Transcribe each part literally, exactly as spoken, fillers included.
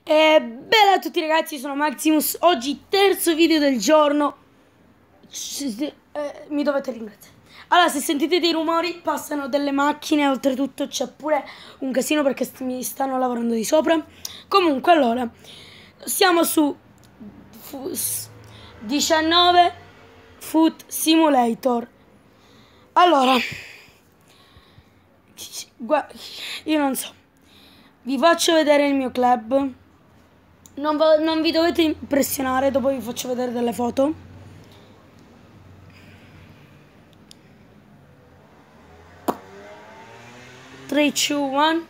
E bella a tutti ragazzi, sono Maximus. Oggi terzo video del giorno. eh, Mi dovete ringraziare. Allora, se sentite dei rumori, passano delle macchine. Oltretutto c'è pure un casino perché st mi stanno lavorando di sopra. Comunque, allora, siamo su diciannove Foot Simulator. Allora, io non so, vi faccio vedere il mio club. Non, non vi dovete impressionare, dopo vi faccio vedere delle foto. tre, due, uno.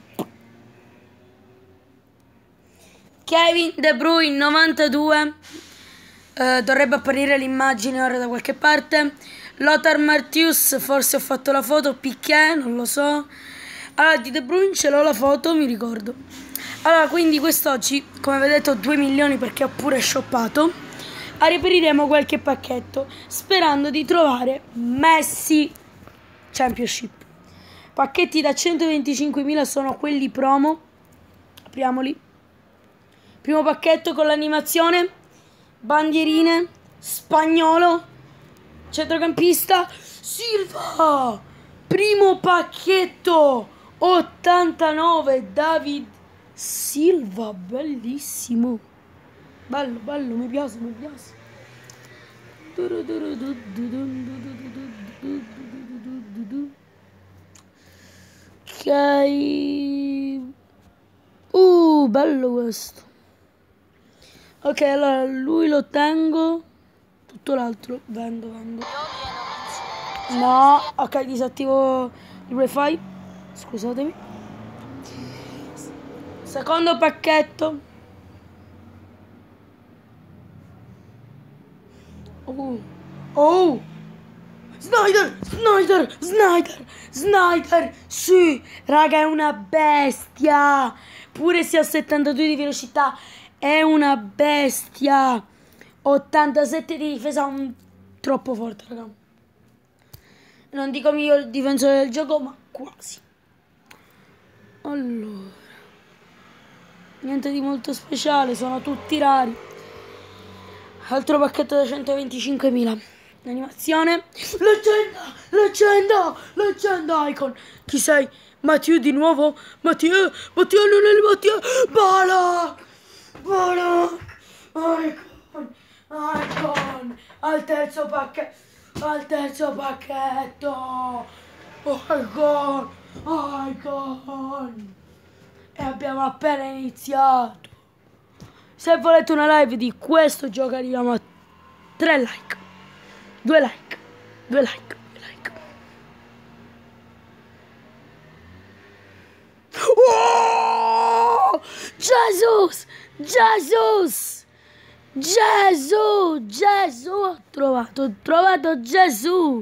Kevin De Bruyne novantadue. Uh, dovrebbe apparire l'immagine ora da qualche parte. Lothar Matthäus, forse ho fatto la foto. Piqué, non lo so. Allora, di De Bruyne ce l'ho la foto, mi ricordo. Allora, quindi quest'oggi, come vedete, ho due milioni perché ho pure shoppato. Reperiremo qualche pacchetto sperando di trovare Messi Championship. Pacchetti da centoventicinquemila sono quelli promo. Apriamoli. Primo pacchetto con l'animazione, bandierine, spagnolo, centrocampista, Silva. Primo pacchetto ottantanove, David Silva, bellissimo. Bello, bello, mi piace, mi piace. Ok. Uh, bello questo. Ok, allora lui lo tengo. Tutto l'altro vendo, vendo. No, ok, disattivo il wifi. Scusatemi. Secondo pacchetto. Oh, oh, Snyder, Snyder, Snyder, Snyder. Sì, raga, è una bestia. Pure se ha settantadue di velocità, è una bestia. ottantasette di difesa, un... troppo forte, raga. Non dico miglior difensore del gioco, ma quasi. Allora, niente di molto speciale, sono tutti rari. Altro pacchetto da centoventicinquemila. Animazione. Leggenda, leggenda, leggenda icon. Chi sei? Matteo di nuovo? Matteo, Matteo non è il Matteo. Bala, Bala, icon, icon. Al terzo pacchetto, al terzo pacchetto. Icon, icon. E abbiamo appena iniziato. Se volete una live di questo gioco arriviamo a tre like, due like, due like, due like. Oh! Jesus! Jesus! Gesù! Gesù! Ho trovato, ho trovato Gesù!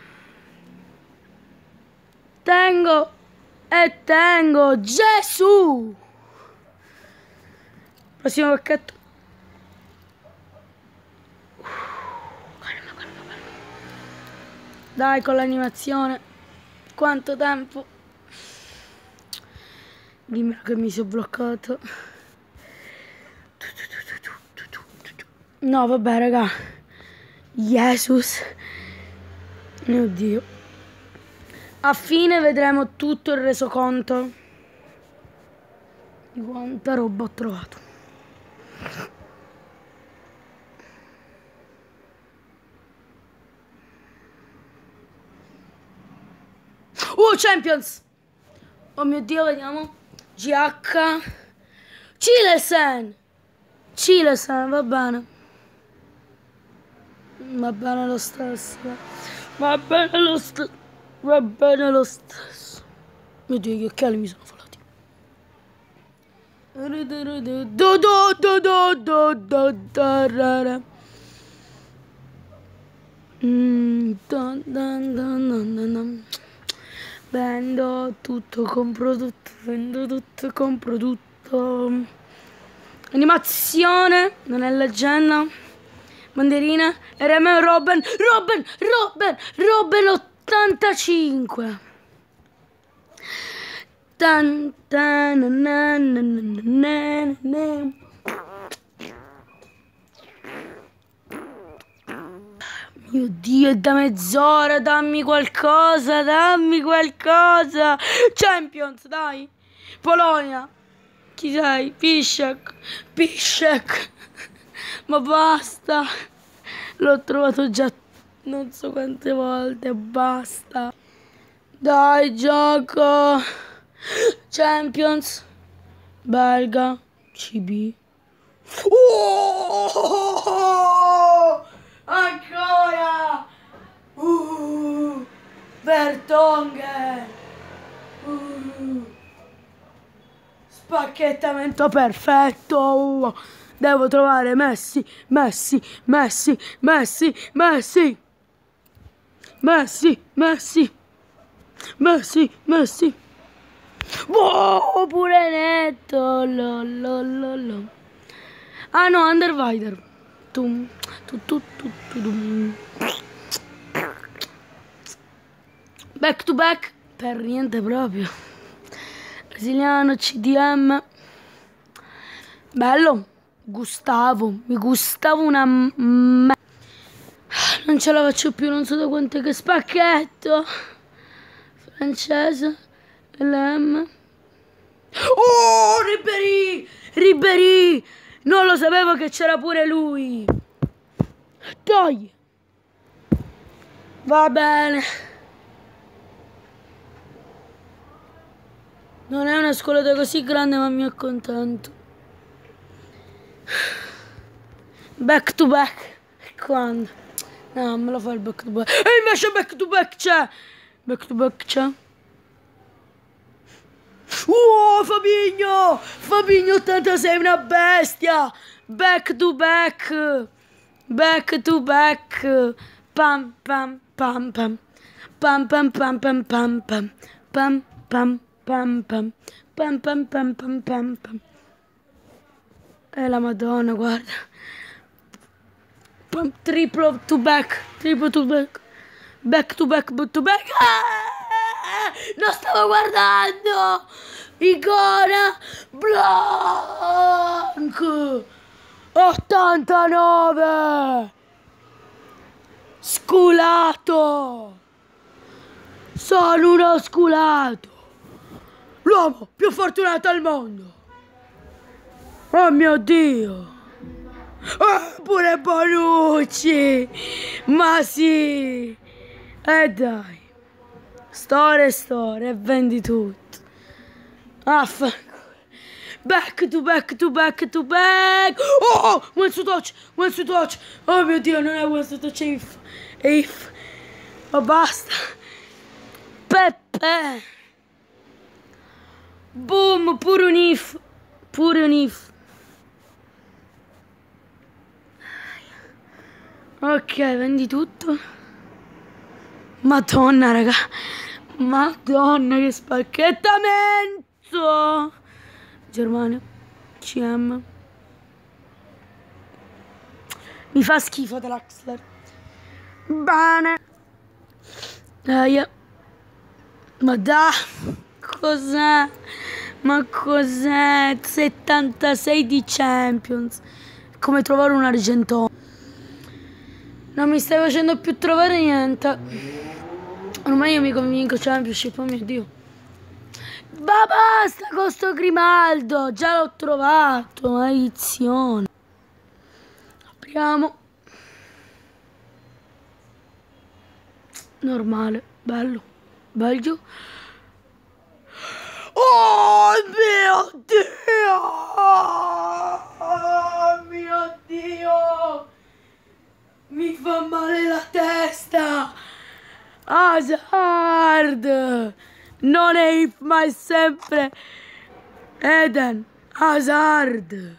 Tengo e tengo Gesù! Prossimo pacchetto. Calma, calma, calma. Dai, con l'animazione. Quanto tempo? Dimmelo che mi sono bloccato. No, vabbè, raga. Jesus. Mio Dio. A fine vedremo tutto il resoconto di quanta roba ho trovato. Oh, Champions! Oh mio Dio, vediamo. G H Cilesen! Cilesen, va bene. Va bene lo stesso. Va bene lo stesso. Va bene lo stesso. Mio Dio, gli occhiali mi sono volati. Do do do do do do do. Mm, dun, dun, dun, dun, dun, dun. Vendo tutto, compro tutto, vendo tutto, compro tutto. Animazione, non è leggenda. Bandierina, R M Robben, Robben, Robben, Robben ottantacinque. Tan, tan, na, na, na, na, na, na. Dio, è da mezz'ora, dammi qualcosa, dammi qualcosa. Champions, dai. Polonia. Chi sei? Piszczek. Piszczek. Ma basta. L'ho trovato già non so quante volte, basta. Dai, gioco. Champions. Belga. C B. Oh! Ancora! Uh! Vertonghen! Uh! Spacchettamento perfetto! Devo trovare Messi, Messi, Messi, Messi, Messi! Messi, Messi! Messi, Messi! Wow, pure netto! Lo, lo, lo, lo. Ah no, Underwider. Tum, tu, tu, tu, tu, tum. Back to back. Per niente proprio. Brasiliano, C D M. Bello. Gustavo. Mi gustavo una... M non ce la faccio più, non so da quanto che spacchetto. Francese. L M. Oh, Ribéry! Ribéry! Non lo sapevo che c'era pure lui. Dai. Va bene. Non è una scolata così grande, ma mi accontento. Back to back. Quando? No, me lo fa il back to back. E invece back to back c'è. Back to back c'è. Oh, Fabinho! Fabinho ottantasei, una bestia! Back to back! Back to back! Pam pam pam pam! Pam pam pam pam pam pam! Pam pam pam pam! Pam pam pam pam pam pam! Eh, la Madonna, guarda! Pam, triplo to back! Triplo to back! Back to back, back to back! Ah! Non stavo guardando! Icona Blanc ottantanove! Sculato! Sono uno sculato! L'uomo più fortunato al mondo! Oh mio Dio! Oh, pure Bonucci! Ma sì! E dai! Storia, storia, e vendi tutto. Affanculo. Back to back to back to back. Oh, one to touch, one to touch. Oh mio Dio, non è one to touch, è if. È if. Ma basta. Peppe. Boom, pure un if. Pure un if. Ok, vendi tutto. Madonna, raga. Madonna, che spacchettamento. Germania. C M. Mi fa schifo dell'Axler. Bene. Dai. Ma dai. Cos'è? Ma cos'è? settantasei di Champions. Come trovare un argentone. Non mi stai facendo più trovare niente. Ormai io mi convinco Championship, oh mio Dio. Ma basta con sto Grimaldo. Già l'ho trovato. Maledizione. Apriamo. Normale. Bello. Belgio. Oh mio Dio. Oh mio Dio. Mi fa male la testa. Hazard. Non è if, ma è sempre Eden Hazard.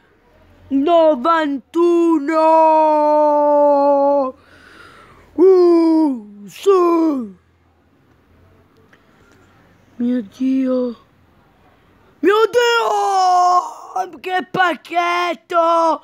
novantuno. Uh, sì. Mio Dio. Mio Dio. Che pacchetto.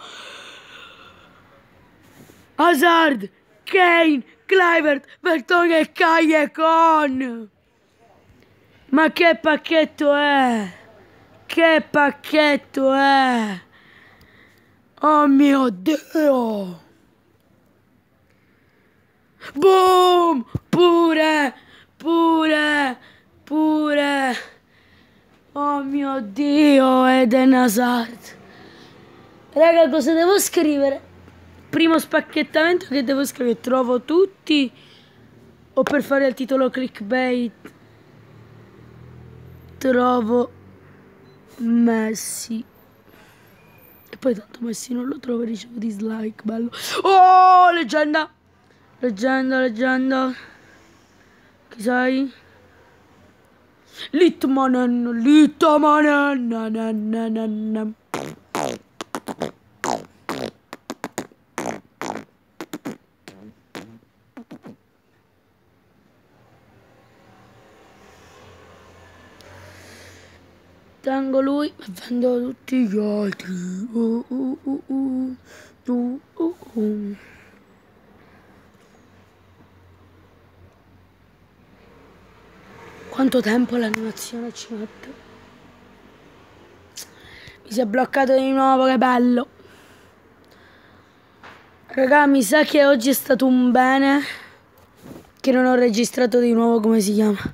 Hazard, Kane, Kluivert, Vertonghen e Callecjon. Ma che pacchetto è? Che pacchetto è? Oh mio Dio! Boom! Pure! Pure! Pure! Oh mio Dio, Eden Hazard. Raga, cosa devo scrivere? Primo spacchettamento che devo scrivere? Trovo tutti? O per fare il titolo clickbait? Trovo Messi. E poi tanto Messi non lo trovo e ricevo dislike, bello. Oh, leggenda! Leggenda, leggenda. Chi sei? Litmanen, Litmanen, na na na na na. Tengo lui e vendo tutti gli altri. Uh, uh, uh, uh. Uh, uh, uh. Quanto tempo l'animazione ci mette? Mi si è bloccato di nuovo, che bello. Raga, mi sa che oggi è stato un bene che non ho registrato di nuovo come si chiama.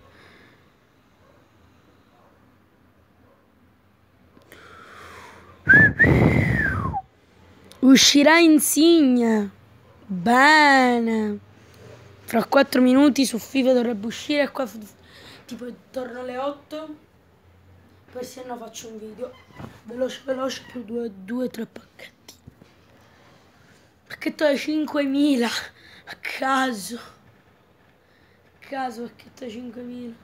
Uscirà Insigne. Bene. Fra quattro minuti su FIFA dovrebbe uscire qua tipo intorno alle otto. Poi se no faccio un video veloce veloce più due, due tre pacchetti. Pacchetto da cinquemila. A caso. A caso pacchetto da cinquemila.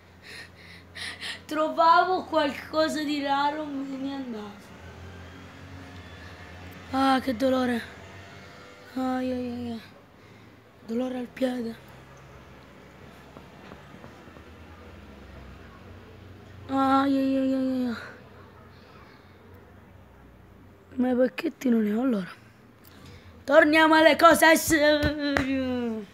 Trovavo qualcosa di raro, me ne andavo. Ah, che dolore. Ai ai ai ai. Dolore al piede. Ai ai ai ai ai. Ma i pacchetti non ne ho allora. Torniamo alle cose serie.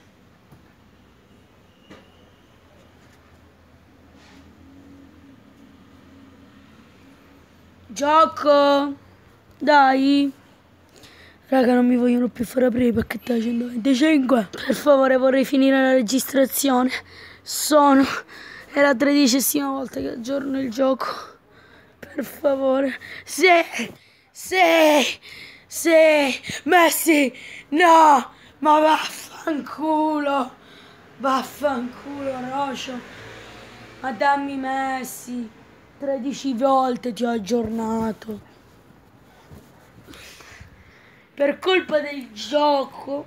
Gioco. Dai. Raga, non mi vogliono più far aprire i pacchetti da centoventicinque. Per favore, vorrei finire la registrazione. Sono... È la tredicesima volta che aggiorno il gioco. Per favore. Sì! Sì! Sì! Messi! No! Ma vaffanculo! Vaffanculo, Rocio! Ma dammi Messi! tredici volte ti ho aggiornato. Per colpa del gioco.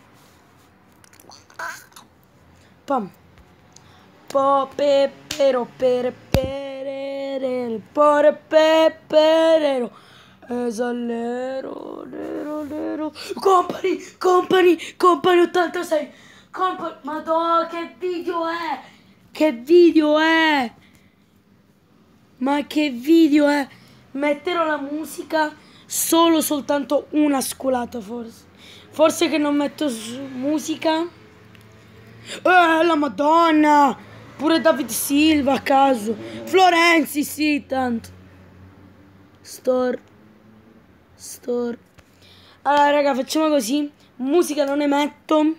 Pam. Po pepero per perere. Pore peperero. Esallero. Nero nero. Company. Company. Company ottantasei. Company. Madonna, che video è? Che video è? Ma che video è? Metterò la musica solo soltanto una scolata, forse. Forse che non metto su musica. Eh, la Madonna! Pure David Silva a caso. Florenzi, sì, tanto. Store. Store. Allora, raga, facciamo così. Musica non ne metto.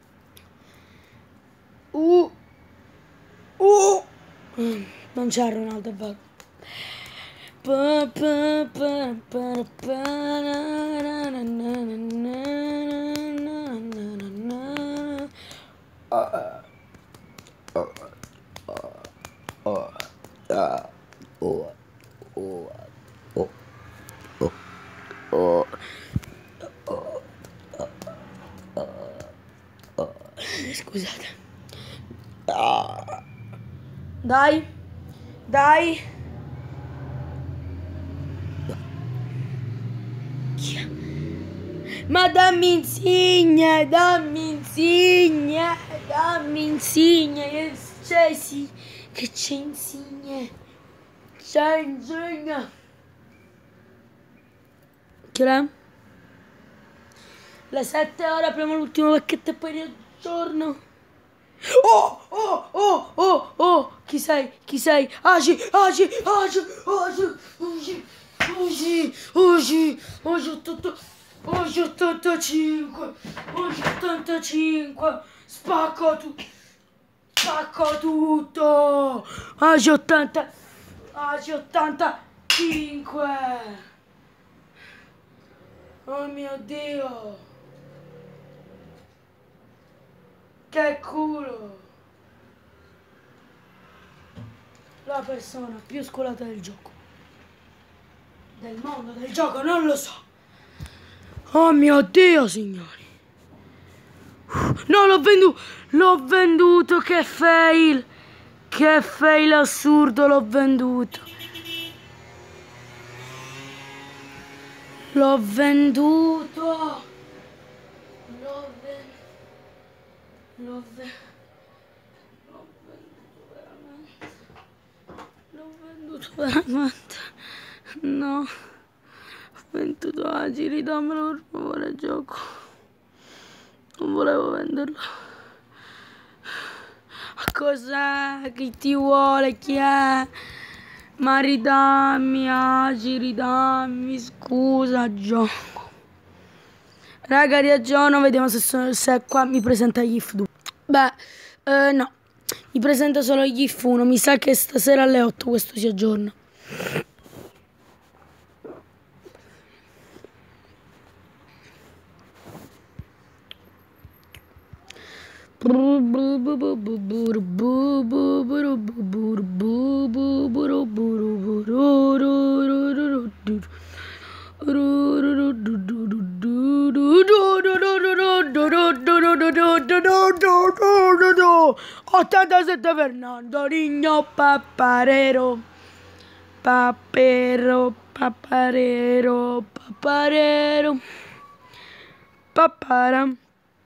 Uh. Uh. Non c'è Ronaldo, è vero. Pa, pa, pa, pa, pa, na, na, na, na, na, na. Oh, oh, oh, oh, oh, oh, oh. Scusate. Dai, dai. Ma dammi Insigne, dammi Insigne, dammi Insigne, c'è sì, che c'è Insigne, c'è Insigne. Che è? Le sette ore apriamo l'ultimo pacchetto e poi riaggiorno. Oh, oh, oh, oh, oh, chi sei, chi sei? Agi, agi, agi, agi, agi, agi, agi, agi, tutto. oggi ottantacinque, oggi ottantacinque, spacco tutto, spacco tutto, oggi ottanta, oggi ottantacinque, oh mio Dio, che culo, la persona più scolata del gioco, del mondo del gioco, non lo so. Oh mio Dio, signori. No, l'ho venduto. L'ho venduto, che fail. Che fail assurdo, l'ho venduto. L'ho venduto. L'ho venduto. L'ho venduto. L'ho venduto veramente. L'ho venduto veramente. No. Ho venduto oggi, ridammelo per favore, gioco. Non volevo venderlo. Cos'è? Chi ti vuole? Chi è? Ma ridammi, Agi, ridammi, scusa, gioco. Raga, riaggiorno, vediamo se, sono, se qua mi presenta gli if due. Beh, eh, no, mi presenta solo gli if uno, mi sa che stasera alle otto questo si aggiorna. ottantasette Fernando Rigno Papparero Papero Papparero Papparero Pappara.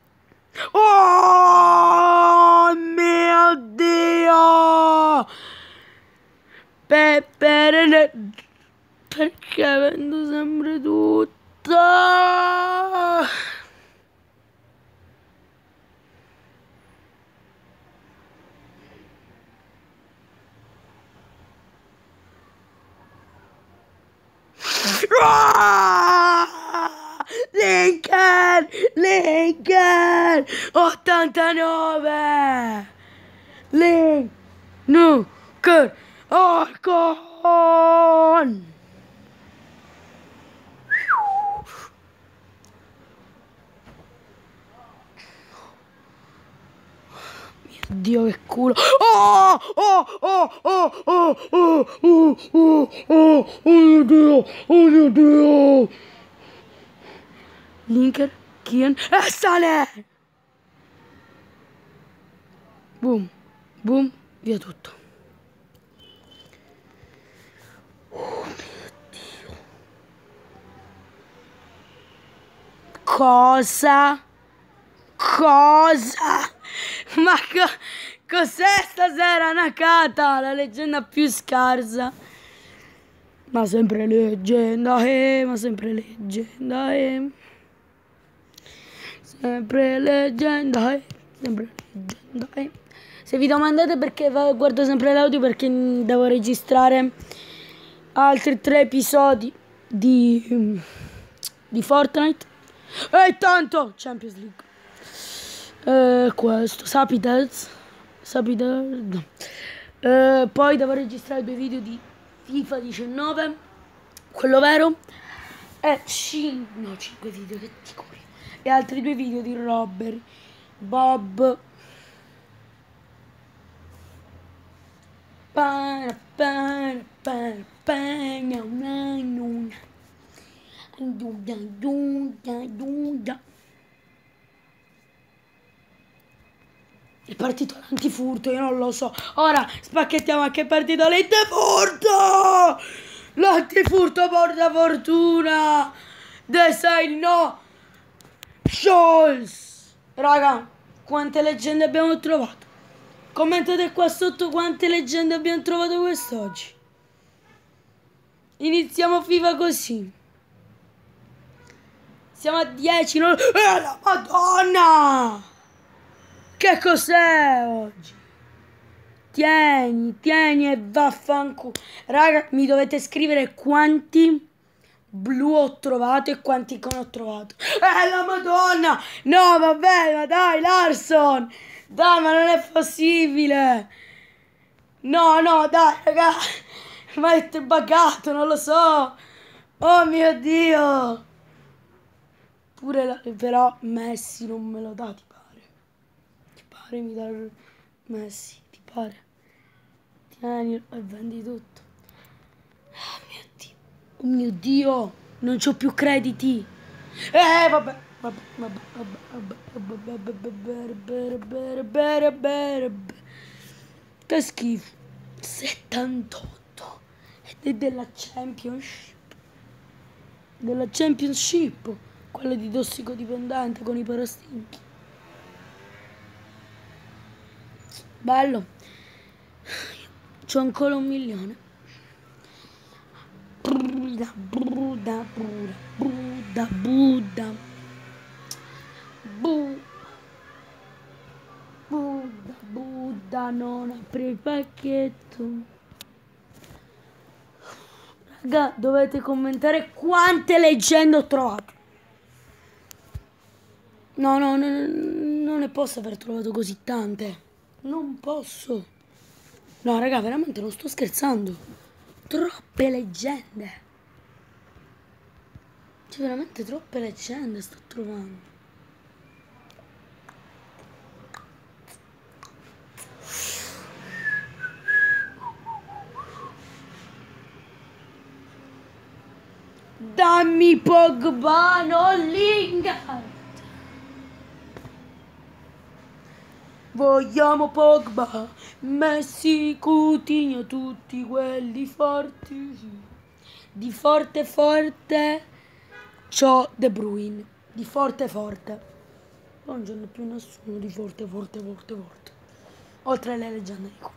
Oh mio Dio! Peppere, perché vendo sempre tutto? Lincoln! Lincoln! ottantanove! Lincoln! Orcon! Mio Dio, che culo! Oh! Oh! Oh! Oh! Oh! Oh! Oh! Oh! Oh! Oh mio Dio! Oh mio Dio! Linker, Kian e Sane! Boom, boom, via tutto. Oh mio Dio. Cosa? Cosa? Ma co cos'è stasera, Nakata? La leggenda più scarsa. Ma sempre leggenda, eh, ma sempre leggenda, eh. Sempre leggenda, eh. Sempre leggenda, eh. Se vi domandate perché guardo sempre l'audio, perché devo registrare altri tre episodi di, di Fortnite. E tanto Champions League. Eh, questo, Sapitez. Sapitez. No. Eh, poi devo registrare due video di FIFA diciannove, quello vero, e cinque, no, cinque video, che dico io, e altri due video di Robbery, Bob, para, para, para, para, il partito l'antifurto, io non lo so. Ora spacchettiamo anche il partito l'antifurto! L'antifurto porta fortuna! Design no! Scholz! Raga, quante leggende abbiamo trovato? Commentate qua sotto quante leggende abbiamo trovato quest'oggi. Iniziamo FIFA così. Siamo a dieci, non... Eh, la Madonna! Che cos'è oggi? Tieni, tieni e vaffanculo. Raga, mi dovete scrivere quanti blu ho trovato e quanti icone ho trovato. Eh, la Madonna! No, vabbè, ma dai, Larson! Dai, ma non è possibile! No, no, dai, raga! Ma è buggato, non lo so! Oh mio Dio! Pure la... però Messi non me lo dà, ti pare? Ti pare mi dà Messi, ti pare? Tieni e vendi tutto. Oh mio Dio! Oh mio Dio! Non c'ho più crediti! Eh, vabbè! Vabbè, vabbè, vabbè, vabbè, vabbè, vabbè, vabbè, vabbè, che schifo. settantotto ed è della Championship. Della Championship, quella di tossicodipendente con i parastinchi. Bello. C'ho ancora un milione. Buddha, Buddha, Buddha, Buddha, Buddha. Bu Buddha, Buddha, non apri il pacchetto. Raga, dovete commentare quante leggende ho trovato. No, no, no, non ne posso aver trovato così tante. Non posso. No, raga, veramente non sto scherzando. Troppe leggende. Cioè, veramente troppe leggende sto trovando. Dammi Pogba, non Lingard. Vogliamo Pogba, Messi, Coutinho, tutti quelli forti. Di forte forte c'ho De Bruyne. Di forte forte. Non ce n'è più nessuno di forte forte forte forte. Oltre alle leggende di qua.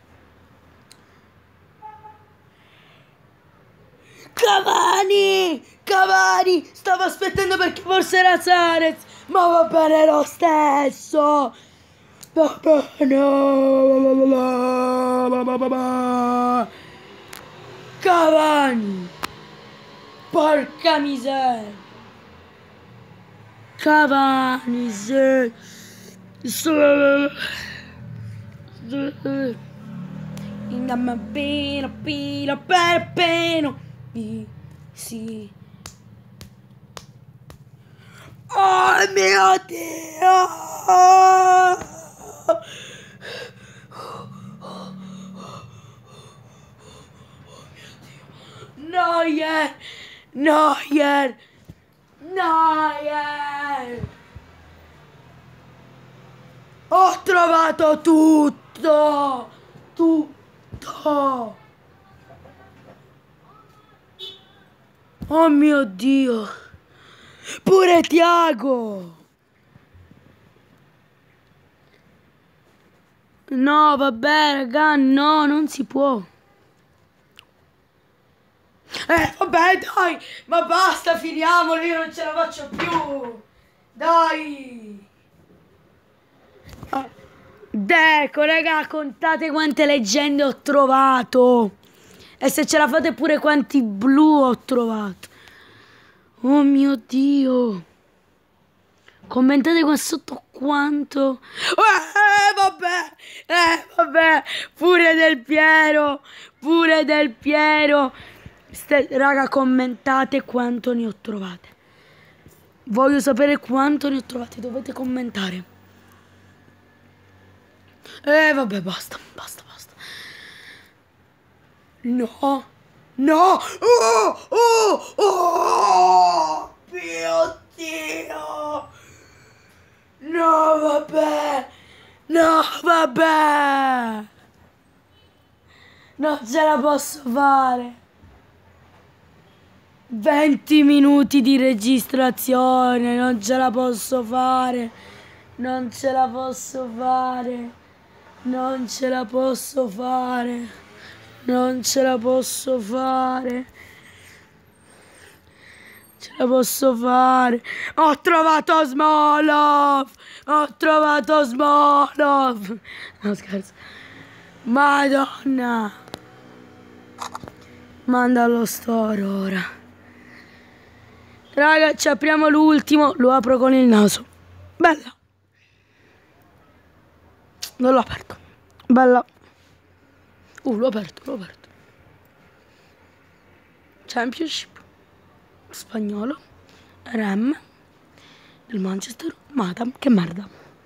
Cavani! Cavani! Stavo aspettando perché forse era Suarez, ma va bene lo stesso! Va bene! Cavani! Porca miseria! Cavani! Se... Se... Se... Ingamma pino, pino, per pino! Sì. Oh mio Dio! Neuer! Neuer! Neuer! Ho trovato tutto! Tutto! Oh mio Dio! Pure Thiago! No, vabbè, raga, no, non si può. Eh, vabbè, dai! Ma basta, finiamolo, io non ce la faccio più! Dai! Oh. Ecco, raga, contate quante leggende ho trovato! E se ce la fate pure quanti blu ho trovato. Oh mio Dio. Commentate qua sotto quanto. Eh vabbè. Eh vabbè. Pure Del Piero. Pure Del Piero. Ste, raga, commentate quanto ne ho trovate. Voglio sapere quanto ne ho trovate. Dovete commentare. Eh vabbè, basta. Basta, basta. No. No! Oh! Oh! Oh! Mio Dio! No, vabbè! No, vabbè! Non ce la posso fare! venti minuti di registrazione, non ce la posso fare! Non ce la posso fare! Non ce la posso fare! Non ce la posso fare. Ce la posso fare. Ho trovato Smolov. Ho trovato Smolov. No, scherzo. Madonna. Manda allo store ora. Raga, ci apriamo l'ultimo, lo apro con il naso. Bella. Non l'ho aperto. Bella. Uh, l'ho aperto, l'ho aperto. Championship. Spagnolo. Rem. Del Manchester. Matam, che merda.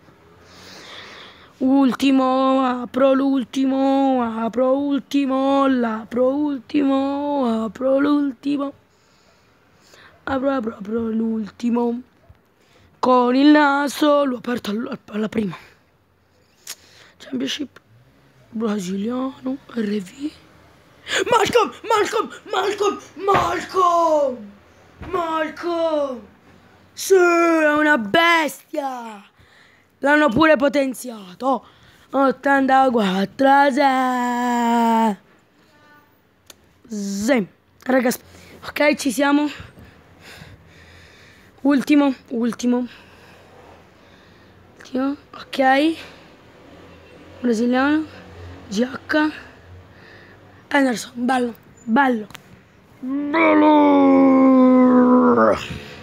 Ultimo, apro l'ultimo, apro ultimo, l'apro ultimo, apro l'ultimo. Apro, apro, apro l'ultimo. Con il naso, l'ho aperto all alla prima. Championship. Brasiliano, R V. Malcolm, Malcolm, Malcolm, Malcolm, Malcolm. Sì, è una bestia. L'hanno pure potenziato. ottantaquattro a sei. Sì. Ragazzi, ok, ci siamo. Ultimo, ultimo. Ultimo, ok. Brasiliano. G H. Anderson, bello, bello. Bello.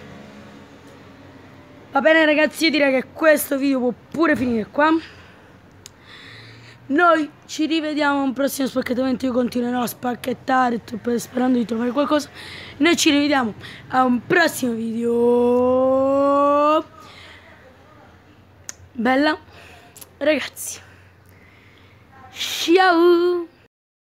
Va bene ragazzi, io direi che questo video può pure finire qua. Noi ci rivediamo a un prossimo spacchettamento. Io continuerò a spacchettare sperando di trovare qualcosa. Noi ci rivediamo a un prossimo video. Bella ragazzi, ciao.